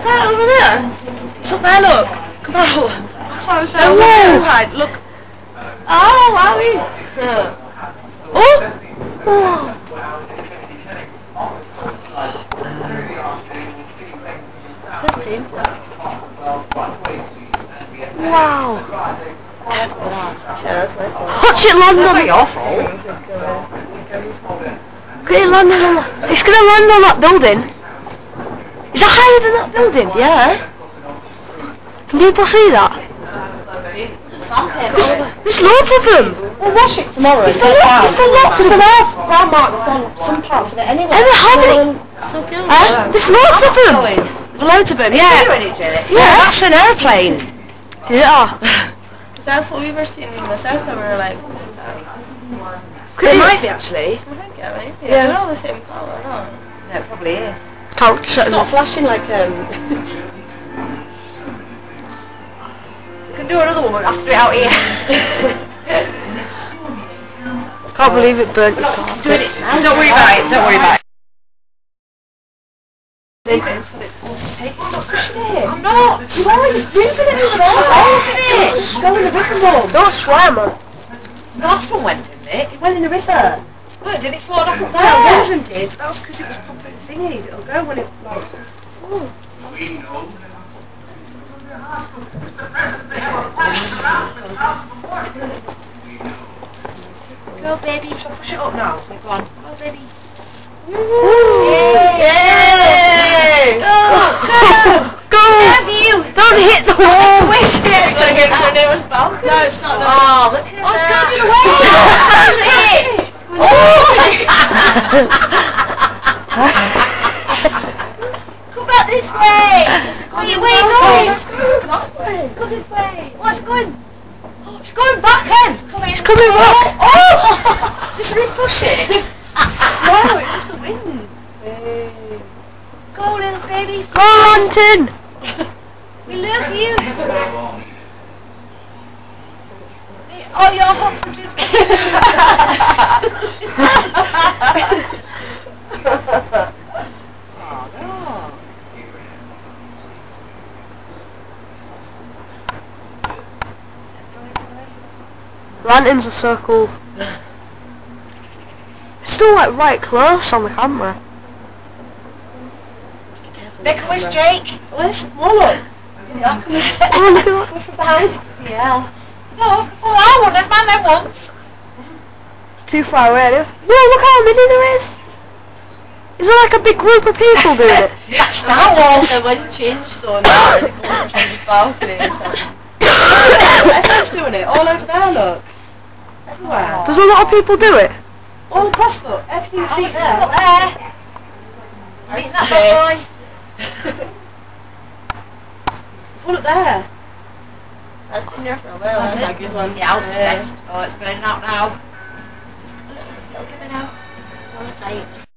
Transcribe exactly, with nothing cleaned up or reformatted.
that over there? It's up there, look. Come on. Don't look too high. Look. Oh, wowie. Oh. Oh. Wow. Watch it land on your fault. Look at it landing on that. It's going to land on that building. Is that higher than that building? Yeah. Can people see that? There's, there's loads of them. We'll wash it tomorrow. Is there, lo is there lots of them? There's round marks on some parts of it anyway. And how many? So good. Uh, there's loads of them. There's loads of them, yeah. Yeah, that's an airplane. Yeah. Because that's what we were seeing in the south, and we were like, what's that? Could It it might be actually. I think it might be. Yeah. They're all the same colour, no? Yeah, it probably is. Can't It's not flashing like um. We can do another one, but after it out here. Can't believe it burnt. Doing it now. Don't worry about it. Don't worry about it. Leave it until it's going to take. It's not pushing it. I'm not. You are. You're moving it over there. Holding it. Just go in the river roll. Don't swear, man. The last one went, didn't it? It went in the river. Look, did it fall off up there? Yeah, one did. That was because it was proper thingy. It'll go when it's like. Oh. Go, baby. Shall I push it up now? Go on. Go, baby. Yay! Yay! Go! Go! Have you? Don't hit the wall! Wish it! It's going to go to the nearest balcony. No, it's not. No. Oh, look at that. Oh, it's going to be the way. Come back this way! Go your way, go! Let's go that way! Go this way! Oh, it's going! Oh, it's going back then! It's coming, It's coming back! Oh! Does it push it? No, it's just the wind. Hey. Go, little baby! Go, Lantern! We love you! Oh, your hostages! Lanterns are so cool. It's still like right close on the camera. Make a wish, Jake! Where's Warlock? Yeah, come here. Oh, look at that. Come from behind. Yeah. No, oh, I won it, man, they once. It's too far away. No, look how many there is. Is there like a big group of people doing it? That's Star Wars. The wind changed though, now it comes from the balcony. Everyone's doing it, all over there, look. Everywhere. Does a lot of people do it? All across, look. Everything's oh, there. Up there. Meet that boy. There's one up there. That's been there for a while. That's a good one. Yeah, yeah. Oh, it's burning out now. It'll come in out. I want to fight.